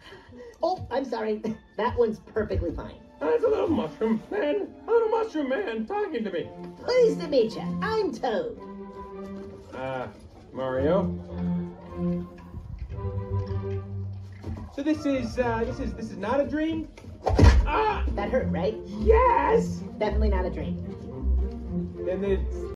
Oh, I'm sorry. That one's perfectly fine. That's a little mushroom man talking to me. Pleased to meet you. I'm Toad. Mario. So this is not a dream? Ah! That hurt, right? Yes! Definitely not a dream. Then it's